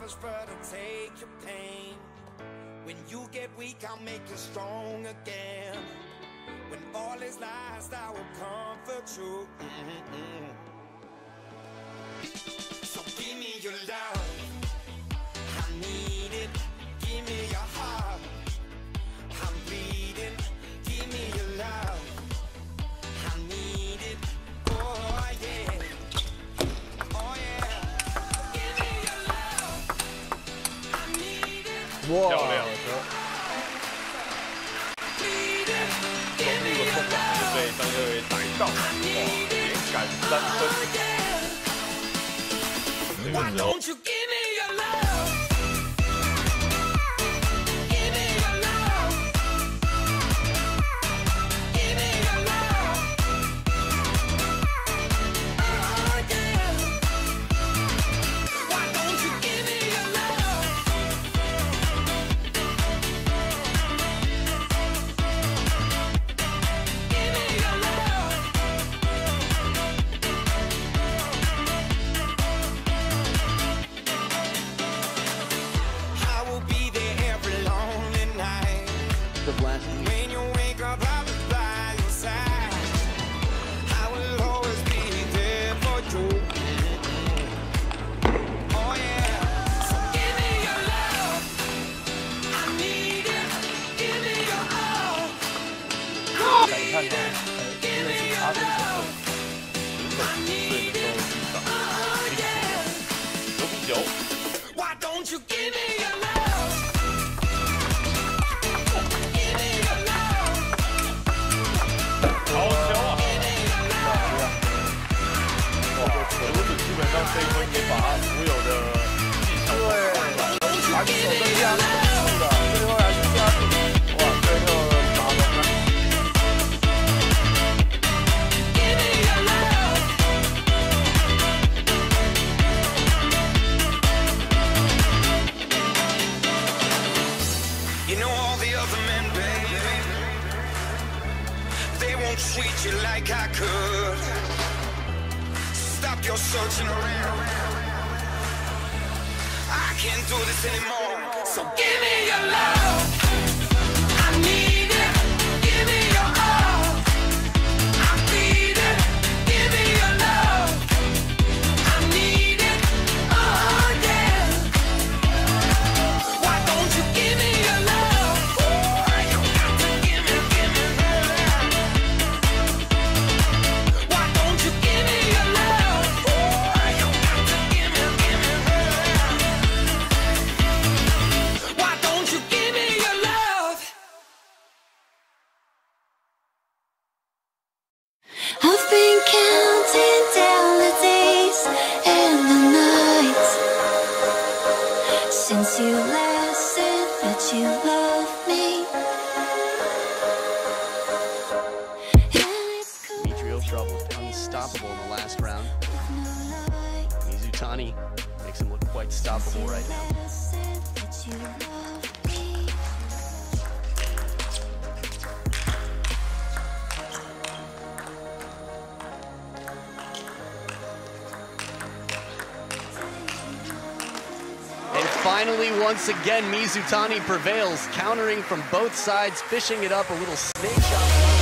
offers but to take your pain. When you get weak, I'll make you strong again. When all is lost, I will comfort you. So give me your love, I need it. Give me your heart, I'm bleeding. Give me your love, I need it. Oh yeah, oh yeah. Give me your love, I need it. 漂亮！中路的空档就被张佑伟逮到，哇，连赶3分。这个时候。 When you wake up, I'll be by your side. I will always be there for you. Oh yeah. So give me your love, I need it. Give me your all. Give me your love, I need it. Oh yeah. Why don't you give me your love? 基本上这一回可以把他所有的技巧都放出来，把手跟压住的，最后还是压住，哇，最后打龙了。 You know all the other men, baby, they won't treat you like I could. Stop your searching around. I can't do this anymore. So give me your love, I need it. Give me your all, I need it. Give me your love, I need it. Oh yeah. Why don't you give me your love? Oh, you got to give me love. Why don't you give me your love? Why don't you give me your love? I've been counting down the days and the nights since you last said that you love me. Demetriel Trouble, unstoppable in the last round. Mizutani makes him look quite stoppable right now. And finally, once again, Mizutani prevails, countering from both sides, fishing it up, a little snake shot.